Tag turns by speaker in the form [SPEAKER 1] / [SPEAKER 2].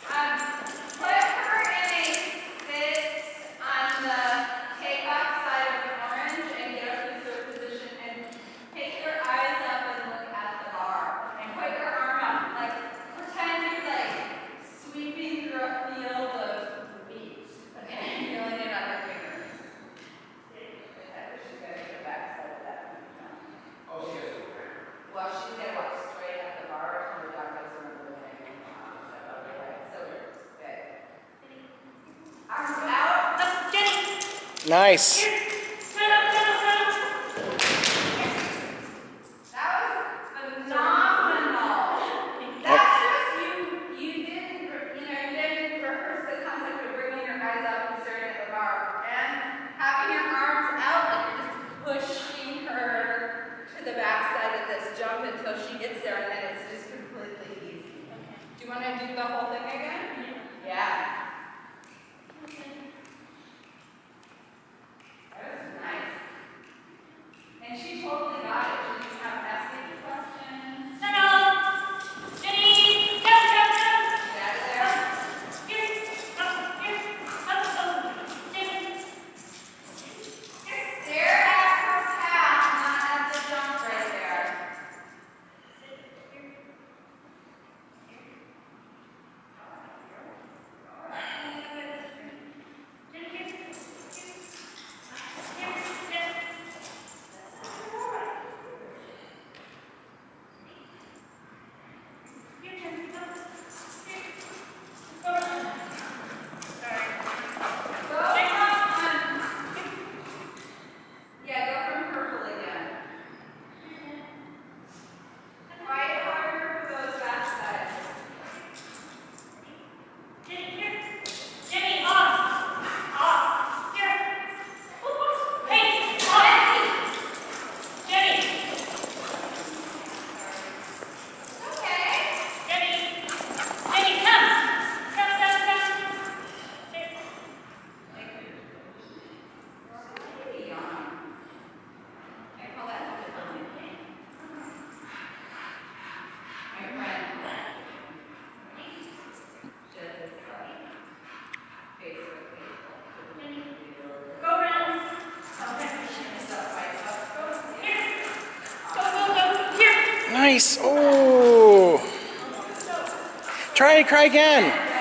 [SPEAKER 1] Put her in a sit on the takeoff side of the orange and get her to her position and take your eyes up and look at the bar. And put your arm up. Like pretend you're like sweeping through a field of wheat and feeling it on your fingers. She's gonna get back side of that.
[SPEAKER 2] Oh, she has to go.
[SPEAKER 1] Well, she's gonna walk straight at the bar and the dog goes around the way. So good. Arms out.
[SPEAKER 3] Nice.
[SPEAKER 1] That was phenomenal. That's just you didn't rehearse the concept of bringing your eyes up and staring at the bar and having your arms out like you're just pushing her to the back side of this jump until she gets there and then it's just completely easy. Do you want to do the whole thing again? Yeah. That was nice. And she totally got it. She didn't have to ask any questions. Get out of there. Stare at her path, not at the jump right there. Yeah, go from purple again. Fight harder for those back sides.
[SPEAKER 3] Nice. Oh. Try again.